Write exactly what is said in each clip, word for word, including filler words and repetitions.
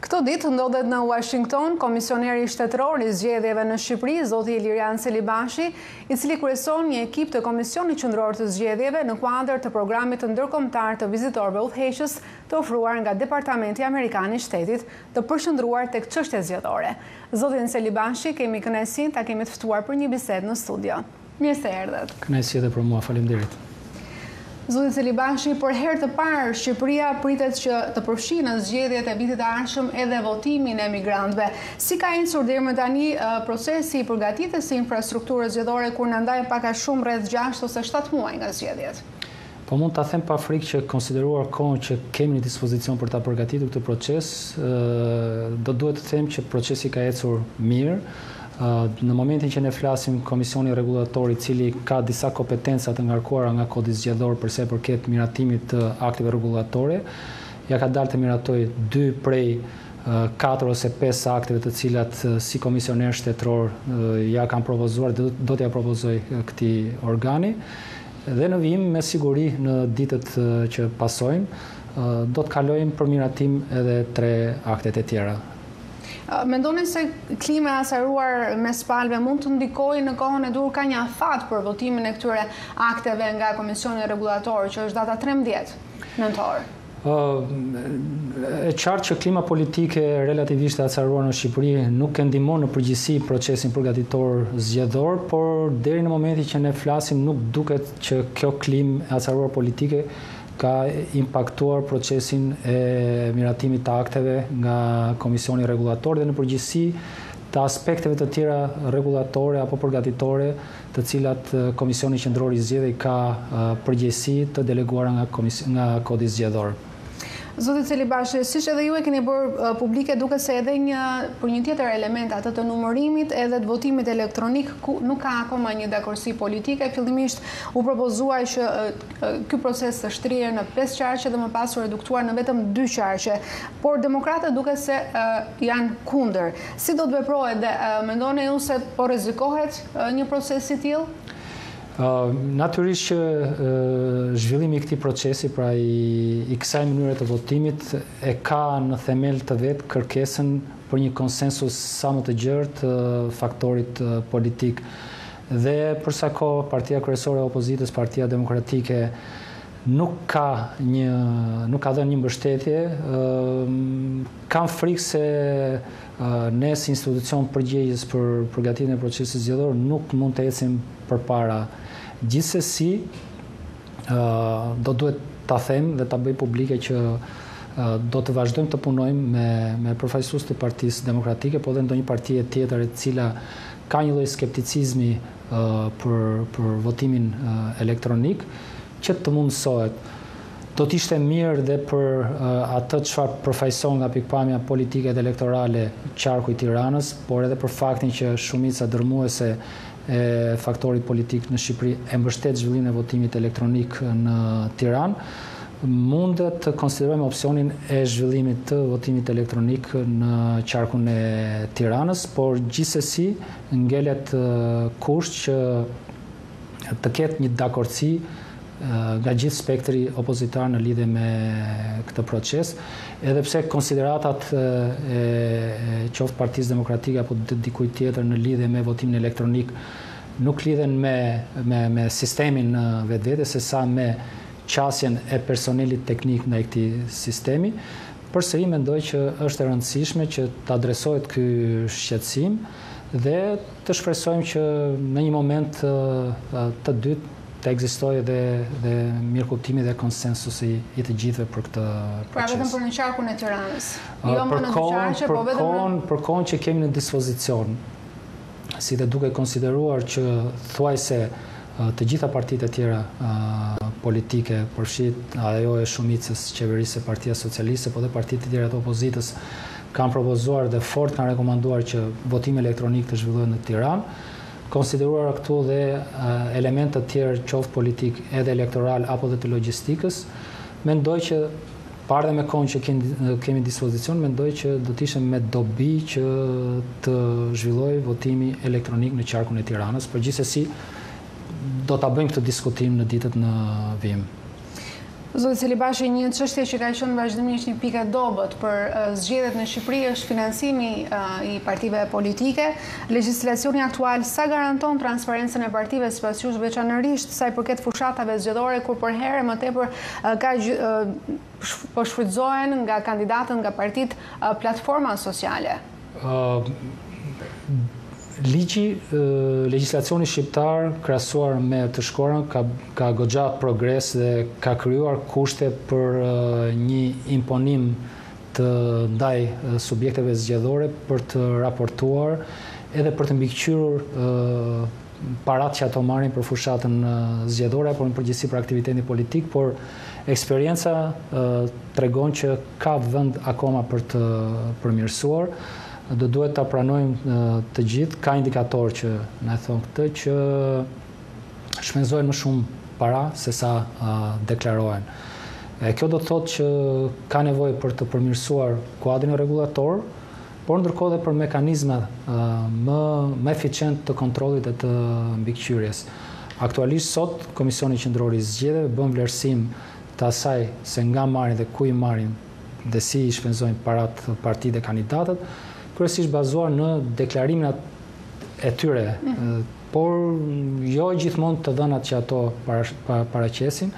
Këto ditë ndodhet në Washington Komisioneri Shtetëror i Zgjedhjeve në Shqipëri, zoti Ilirian Celibashi, i cili kryeson një ekip të Komisionit Qendror të Zgjedhjeve në kuadër të programit të ndërkombëtar të vizitorëve udhëheqës të ofruar nga Departamenti Amerikan i Shtetit të përqendruar tek çështjet zgjedhore. Zotin Celibashi, kemi kënaqësinë ta kemi të ftuar për një bisedë në studio. Mirë se erdhët. Kënaqësi edhe për mua, faleminderit. Zoti Celibashi, për herë të parë Shqipëria pritet që të përfshijë në zgjedhjet e vitit të ardhshëm edhe votimin e emigrantëve. Si ka ecur deri më tani procesi i përgatitjes së infrastrukturës zgjedhore kur na ndaj pak a shumë rreth gjashtë ose shtatë muaj nga zgjedhjet? Po mund ta them pa frikë që konsideruar kohën që kemi në dispozicion për ta përgatitur këtë proces, do duhet të them që procesi ka ecur mirë. Në momentin që ne flasim, Komisioni Rregullator, i cili ka disa kompetenca të ngarkuara nga Kodi Zgjedhor për sa i përket miratimit të akteve rregullatore, ja ka dalë të miratoj dy prej katër ose pesë akteve të cilat si komisioner shtetëror ja kanë propozuar dhe do t'ja propozoj këtij organi. Dhe në vijim, me siguri, në ditët që pasojnë, do të kalojmë për miratim edhe tre aktet e tjera. Mendoni se klima e asaruar mes palëve mund të ndikojë në kohën e dur, ka një afat për votimin e këtyre akteve nga Komisioni Rregullator, që është data trembëdhjetë nëntor? E qartë që klima politike relativisht e acaruar në Shqipëri nuk e ndihmon në përgjithësi procesin përgatitor zgjedhor, por deri në momentin që ne flasim nuk duket që kjo klimë e acaruar politike ka impaktuar procesin e miratimit të akteve nga Komisioni Rregullator dhe në përgjithësi të aspekteve të tjera rregullatore apo përgatitore të cilat Komisioni Qendror i Zgjedhjeve ka përgjegjësi të deleguara nga, nga Kodi Zgjedhor. Zoti Celibashi, siç edhe ju e keni bërë publike, duket se edhe një për një tjetër element atë të numërimit edhe të votimit elektronik ku nuk ka akoma një dakordsi politike. Fillimisht u propozua që ky proces të shtrihet në pesë qarqe dhe më pas u reduktuar në vetëm dy qarqe. Por demokratët duket se janë kundër. Si do të veprohet dhe mendoni ju se po rrezikohet një proces i tillë? Uh, Natyrisht që uh, zhvillimi i këtij procesi, pra i, i kësaj mënyre të votimit, e ka në themel të vet kërkesën për një konsensus sa më të gjerë të faktorit uh, politik. Dhe për sa kohë Partia Kryesore e Opozitës, Partia Demokratike, nuk ka një nuk ka dhënë një mbështetje, uh, kam frikë se uh, ne si institucion përgjegjës për përgatitjen e procesit zgjedhor nuk mund të ecim përpara. Gjithsesi, do duhet ta them dhe ta bëj publike që do të vazhdojmë të punojmë me, me përfaqësues të Partisë Demokratike, po dhe ndonjë partie tjetër e cila ka një lloj skepticizmi për, për votimin elektronik, që të mundësohet. Do të ishte mirë dhe për atë çfarë përfaqëson nga pikpamja politike dhe elektorale qarku i Tiranës, por edhe për faktin që shumica dërmuese e faktorit politik në Shqipëri e mbështet zhvillimin e votimit elektronik në Tiranë, mundet të konsiderojmë opsionin e zhvillimit të votimit elektronik në qarkun e Tiranës, por gjithsesi ngelet kusht që të ketë një dakordsi nga gjithë spektri opozitar në lidhje me këtë proces, edhe pse konsideratat e qoftë Partisë Demokratike apo dikujt tjetër në lidhje me votimin elektronik nuk lidhen me, me, me sistemin në vetvete, sesa me qasjen e personelit teknik ndaj këtij sistemi. Përsëri mendoj që është e rëndësishme që të adresohet ky shqetësim dhe të shpresojmë që në një moment të dytë të ekzistojë dhe, dhe mirëkuptimi dhe konsensusi i të gjithëve për këtë proces. Pra vetëm për në qarkun e Tiranës. Jo më në dy qarqe, po vetëm në... Për kohën që kemi në dispozicion, si dhe duke konsideruar që thuajse të gjitha partitë e tjera politike, përfshirë ajo e shumicës qeverisë e Partia Socialiste, po dhe partitë e tjera të opozitës, kanë propozuar dhe fort kanë rekomanduar që votimi elektronik të zhvillohet në Tiranë, konsideruar këtu dhe elemente të tjerë qoftë politik edhe elektoral apo dhe të logjistikës, mendoj që parë dhe me kohën që kemi dispozicion, mendoj që do të ishte me dobi që të zhvillojë votimi elektronik në qarkun e Tiranës, por gjithsesi do ta bëjmë këtë diskutim në ditët në vijim. Zoti Celibashi, një çështje që ka qenë vazhdimisht një pikë e dobët për uh, zgjedhjet në Shqipëri është financimi uh, i partive politike. Legjislacioni aktual sa garanton transparencën e partive sipas jush, veçanërisht sa i përket fushatave zgjedhore, kur për herë më tepër uh, ka uh, po shfrytëzohen nga kandidatët, nga partitë uh, platforma sociale? Uh, Ligji, legjislacioni shqiptar krahasuar me të shkorën ka, ka goxha progres dhe ka krijuar kushte për një imponim të ndaj subjekteve zgjedhore për të raportuar edhe për të mbikëqyrur parat që ato marrin për fushatën zgjedhore, por në përgjithësi për aktivitetin politik, por eksperienca tregon që ka vend akoma për të përmirësuar. Do duhet ta pranojmë të gjithë, ka indikator që na thon këtë që shpenzohen më shumë para se sa deklarohen. E kjo do të thotë që ka nevojë për të përmirësuar kuadrin rregullator, por ndërkohë edhe për mekanizma më më eficient të kontrollit dhe të mbikëqyrjes. Aktualisht sot Komisioni Qendror i Zgjedhjeve bën vlerësim të asaj se nga marrin dhe ku i marrin dhe si i shpenzojnë parat partitë dhe kandidatët, kryesisht bazuar në deklarimin e tyre, mm-hmm. por jo gjithmonë të dhënat që ato paraqesin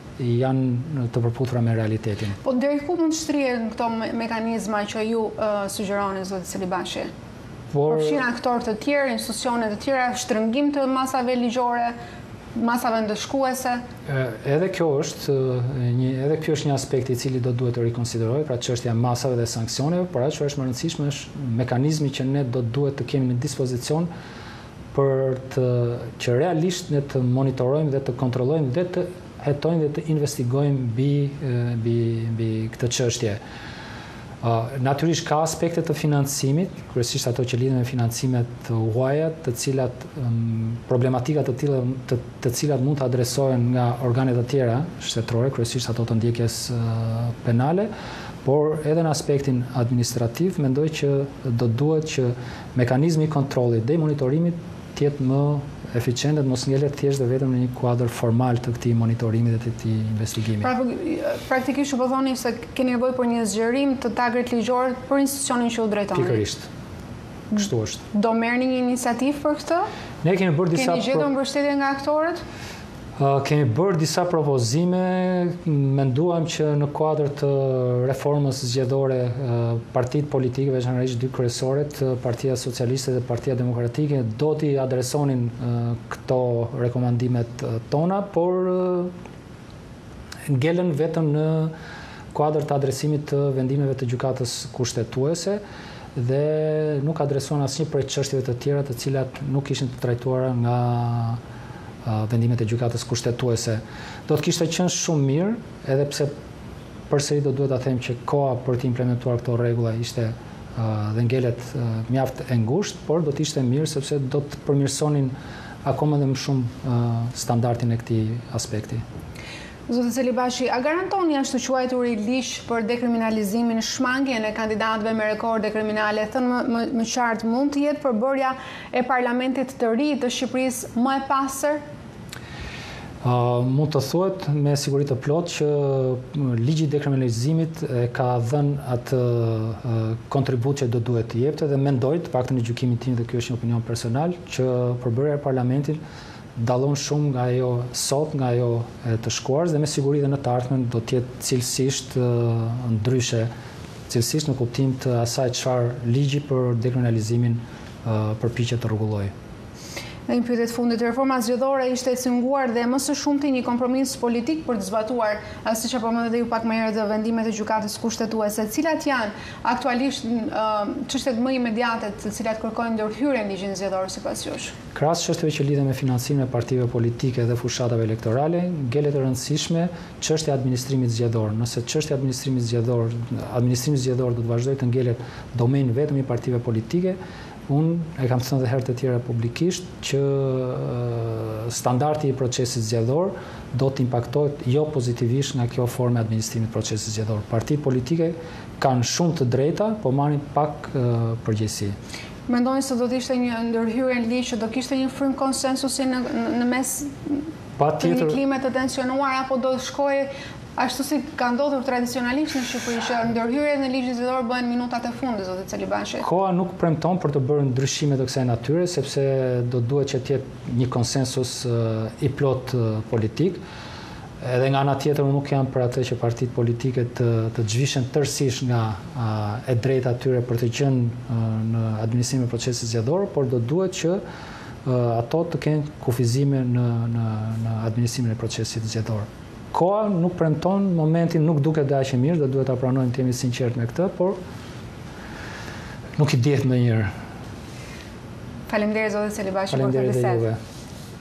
janë të përputhura me realitetin. Po deri ku mund të shtrihen këto me mekanizma që ju uh, sugjeroni, zoti Celibashi? Por përfshin aktorë të tjerë, institucione të tjera, shtrëngim të masave ligjore, masave ndëshkuese? Edhe kjo është një, edhe kjo është një aspekt i cili do duhet të rikonsiderohet, pra çështja e masave dhe sanksioneve, por ajo që është më e rëndësishme është mekanizmi që ne do duhet të kemi në dispozicion për të që realisht ne të monitorojmë dhe të kontrollojmë dhe të hetojmë dhe të investigojmë mbi mbi mbi këtë çështje. Uh, Natyrisht ka aspekte të financimit, kryesisht ato që lidhen me financimet të huaja, të cilat um, problematika të tilla të, të cilat mund të adresohen nga organet të tjera shtetërore, kryesisht ato të ndjekjes uh, penale, por edhe në aspektin administrativ mendoj që do duhet që mekanizmi i kontrollit dhe i monitorimit të jetë më eficient dhe mos ngelet thjesht dhe vetëm në një kuadër formal të këtij monitorimi dhe të këtij investigimi. Pra, praktikisht po thoni se keni nevojë për një zgjerim të tagrit ligjor për institucionin që u drejtoni. Pikërisht. Kështu është. Do merrni një iniciativë për këtë? Ne kemi bërë disa Keni gjetur mbështetje nga aktorët? Uh, kemi bërë disa propozime, menduam që në kuadër të reformës zgjedhore uh, partitë politike, veçanërisht dy kryesoret, Partia Socialiste dhe Partia Demokratike, do t'i adresonin uh, këto rekomandimet uh, tona, por uh, ngelen vetëm në kuadër të adresimit të vendimeve të gjykatës kushtetuese dhe nuk adresuan asnjë prej çështjeve të tjera të cilat nuk ishin të trajtuara nga vendimet e gjykatës kushtetuese. Do të kishte qenë shumë mirë, edhe pse përsëri do duhet ta them që koha për të implementuar këto rregulla ishte uh, dhe ngelet uh, mjaft e ngushtë, por do të ishte mirë sepse do të përmirësonin akoma edhe më shumë uh, standardin e këtij aspekti. Zoti Celibashi, a garantoni ashtu quajturi ligj për dekriminalizimin, shmangjen e kandidatëve me rekorde kriminale? Thënë më, më, më qartë, mund të jetë përbërja e parlamentit të ri të Shqipërisë më e pastër? Uh, mund të thuhet me siguri të plotë që ligji i dekriminalizimit e ka dhënë atë uh, kontribut që do duhet të jepte dhe mendoj, të paktën në gjykimin tim dhe kjo është një opinion personal, që përbërja e parlamentit dallon shumë nga ajo sot, nga ajo e të shkuarës dhe me siguri dhe në të ardhmen do të jetë cilësisht uh, ndryshe, cilësisht në kuptim të asaj çfarë ligji për dekriminalizimin uh, përpiqet të rregullojë. Në një pyetje të fundit, reforma zgjedhore ishte e cinguar dhe më së shumti një kompromis politik për të zbatuar, siç e përmendët ju pak më herët, vendimet e gjykatës kushtetuese. Cilat janë aktualisht çështjet më imediate të cilat kërkojnë ndërhyrjen në ligjin zgjedhor sipas jush? Krahas çështjeve që lidhen me financimin e partive politike dhe fushatave elektorale, ngelet e rëndësishme çështja e administrimit zgjedhor. Nëse çështja e administrimit zgjedhor, administrimi zgjedhor do të vazhdojë të ngelet domen vetëm i partive politike, unë e kam thënë dhe herë të tjera publikisht që standardi i procesit zgjedhor do të impaktohet jo pozitivisht nga kjo formë e administrimit procesit zgjedhor. Partitë politike kanë shumë të drejta, po marrin pak uh, përgjegjësi. Mendoni se do të ishte një ndërhyrje në ligj që do kishte një frymë konsensusi në, në mes të një klime të tensionuar, apo do të shkojë Ashtu si ka ndodhur tradicionalisht në Shqipëri që ndërhyrjet në ligjin zgjedhor bëhen minutat e fundit, zoti Celibashi. Koha nuk premton për të bërë ndryshime të kësaj natyre, sepse do duhet që të jetë një konsensus i plot politik. Edhe nga ana tjetër unë nuk jam për atë që partitë politike të, të zhvishen tërësisht nga a, e drejta atyre për të qenë në administrimin e procesit zgjedhor, por do duhet që a, ato të kenë kufizime në, në, në administrimin e procesit zgjedhor. Koha nuk premton, momentin nuk duket dhe aq e mirë, do duhet ta pranojmë, të jemi sinqert me këtë, por nuk i dihet ndonjëherë. Faleminderit zoti Celibashi për këtë bisedë.